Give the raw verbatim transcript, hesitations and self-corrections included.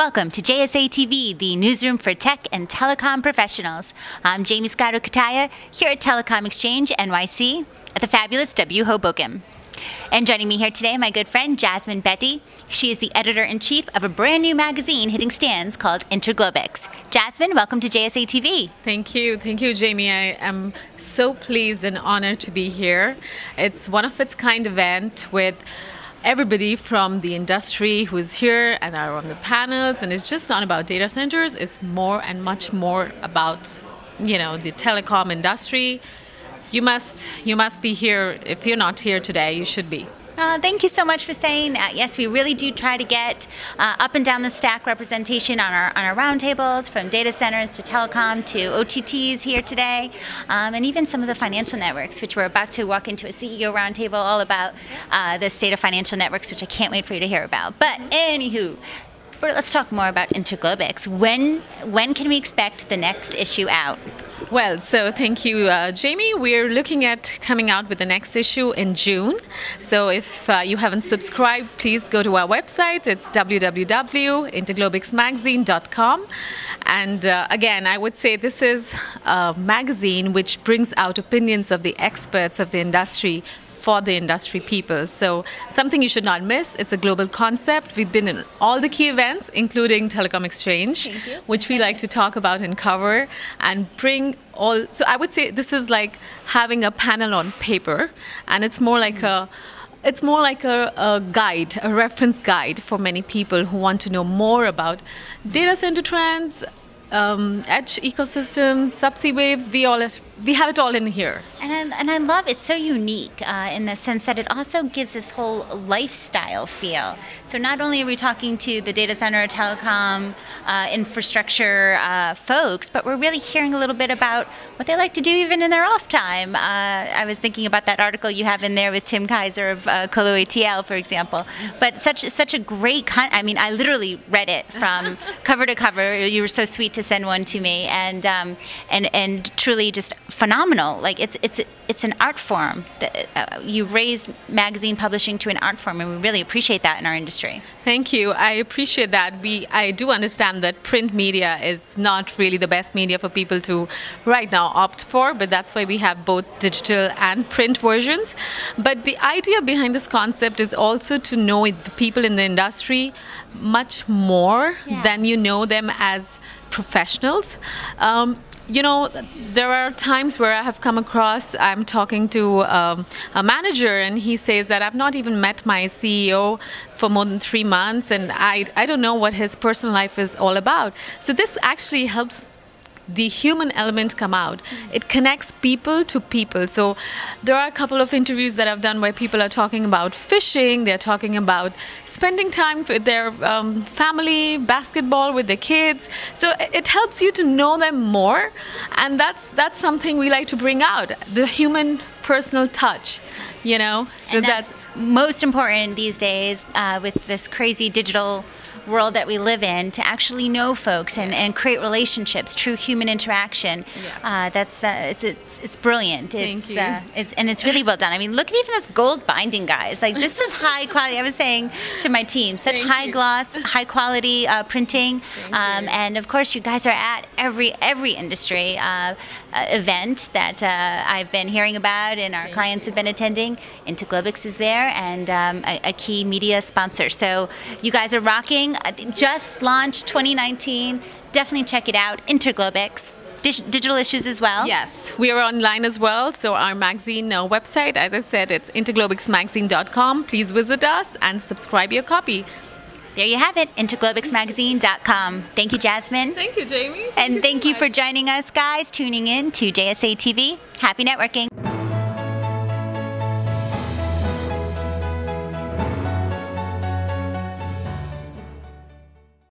Welcome to J S A T V, the newsroom for tech and telecom professionals. I'm Jamie Scotto-Cutaia here at Telecom Exchange N Y C at the fabulous W Hoboken. And joining me here today, my good friend Jasmine Betty. She is the editor-in-chief of a brand new magazine hitting stands called Interglobix. Jasmine, welcome to J S A T V. Thank you. Thank you, Jamie. I am so pleased and honored to be here. It's one of its kind event with everybody from the industry who is here and are on the panels, and it's just not about data centers. It's more and much more about, you know, the telecom industry. You must, you must be here. If you're not here today, you should be. Uh, thank you so much for saying that. Yes, we really do try to get uh, up and down the stack representation on our on our roundtables, from data centers to telecom to O T Ts here today, um, and even some of the financial networks, which we're about to walk into a C E O roundtable all about uh, the state of financial networks, which I can't wait for you to hear about. But anywho, let's talk more about Interglobix. When when can we expect the next issue out? Well, so thank you, uh, Jamie. We're looking at coming out with the next issue in June. So if uh, you haven't subscribed, please go to our website. It's w w w dot interglobix magazine dot com. And uh, again, I would say this is a magazine which brings out opinions of the experts of the industry for the industry people. So something you should not miss. It's a global concept. We've been in all the key events, including Telecom Exchange, which we like to talk about and cover and bring all. So I would say this is like having a panel on paper, and it's more like a It's more like a, a guide, a reference guide for many people who want to know more about data center trends, um, edge ecosystems, subsea waves. We all we have it all in here. And I, and I love it's so unique uh, in the sense that it also gives this whole lifestyle feel. So not only are we talking to the data center, telecom, uh, infrastructure uh, folks, but we're really hearing a little bit about what they like to do even in their off time. Uh, I was thinking about that article you have in there with Tim Kaiser of uh, Colo A T L, for example. But such such a great con I mean, I literally read it from cover to cover. You were so sweet to send one to me, and um, and and truly just phenomenal. Like it's it's it's an art form. That, uh, you raised magazine publishing to an art form, and we really appreciate that in our industry. Thank you. I appreciate that. We I do understand that print media is not really the best media for people to right now opt for, but that's why we have both digital and print versions. But the idea behind this concept is also to know the people in the industry much more yeah. than you know them as professionals. Um, You know, there are times where I have come across, I'm talking to um, a manager, and he says that I've not even met my C E O for more than three months, and I, I don't know what his personal life is all about. So this actually helps the human element come out. It connects people to people. So there are a couple of interviews that I've done where people are talking about fishing, they're talking about spending time with their um, family, basketball with their kids. So it helps you to know them more, and that's that's something we like to bring out, the human personal touch, you know. So and that's, that's most important these days uh, with this crazy digital world that we live in, to actually know folks and, and create relationships, true human interaction. Yes. Uh, that's uh, it's, it's it's brilliant. Thank it's, you. Uh, it's and it's really well done. I mean, look at even this gold binding, guys. Like, this is high quality. I was saying to my team, such Thank high you. gloss, high quality uh, printing, um, you. and of course, you guys are at every every industry uh, uh, event that uh, I've been hearing about and our Thank clients you. have been attending. Interglobix is there, and um, a, a key media sponsor. So you guys are rocking. Just launched twenty nineteen. Definitely check it out. Interglobix. Dig digital issues as well. Yes, we are online as well. So our magazine uh, website, as I said, it's interglobix magazine dot com. Please visit us and subscribe your copy. There you have it. interglobix magazine dot com. Thank you, Jasmine. Thank you, Jamie. Thank and you thank so you for much. joining us, guys, tuning in to J S A T V. Happy networking.